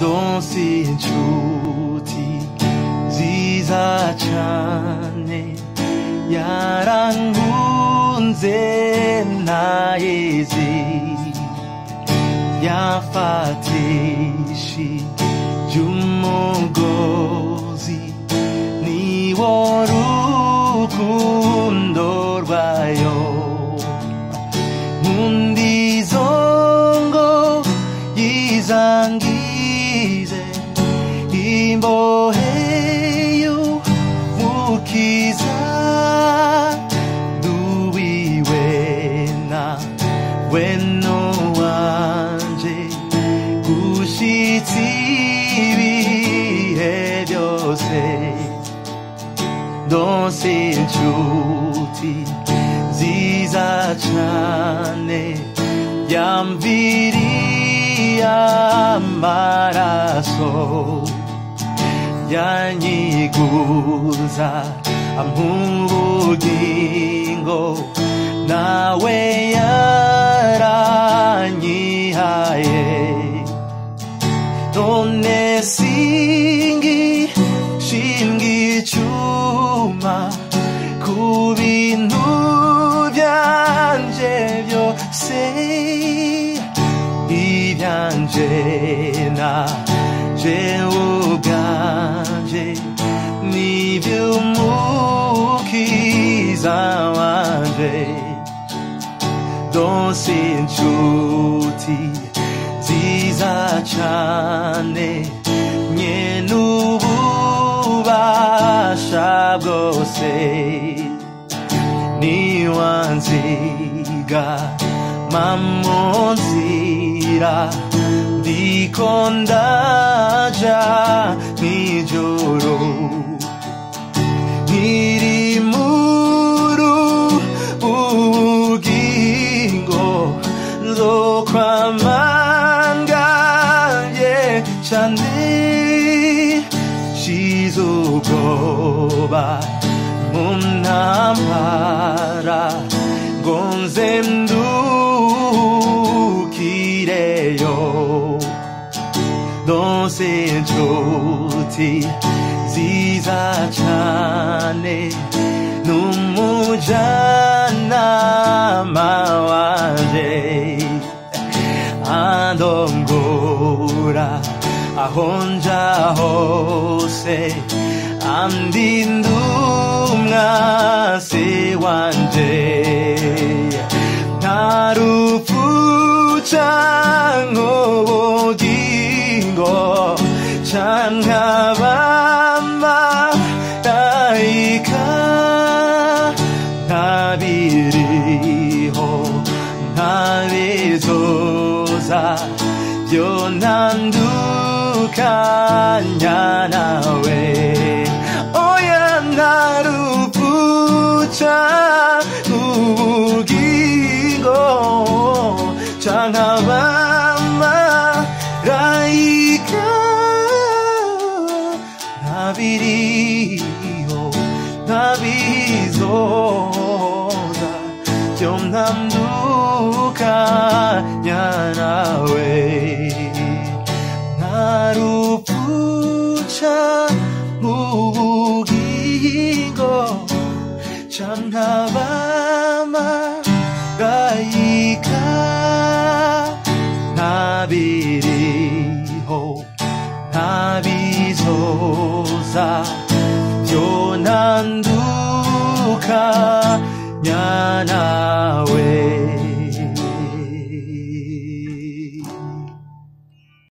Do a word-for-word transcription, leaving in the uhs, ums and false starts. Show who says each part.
Speaker 1: donse inshuti nziza cane yarankunze ntayezi yafatishije umugozi niwo rukundo rwayo mundizongo yizangize imboheyo mukiza duwiwena weno wanje gushitsi ibihe byose donse inshuti nziza cane yamviriye amaraso yanyiguza ampubugingo nawe yaranyihaye none singi shingicuma ku bintu byanje byose ibyanje naje ubwanje n'iby'umukiza wanje donse inshuti nziza cane nyen'ububasha bwose niwanziga mamunzira ndiko ndaja mw'ijoro nkiri muru ubugingo nzokwamanganye cane shize ubwoba mu ntambara ngo nze ndukireyo donse inshuti nziza cane n'umujanama wanje andongora aho nja hose andinda umwasi wanje nta rupfu canke ubugingo canke abamarayika ntabiriho ntabizoza byo ntandukanya nawe oya nta rupfu canke ubugingo canke abamarayika ntabiriho ntabizoza byo ntandukanya nawe nta rupfu canke ubugingo canke abamarayika ntabiriho ntabizoza byo ntandukanya nawe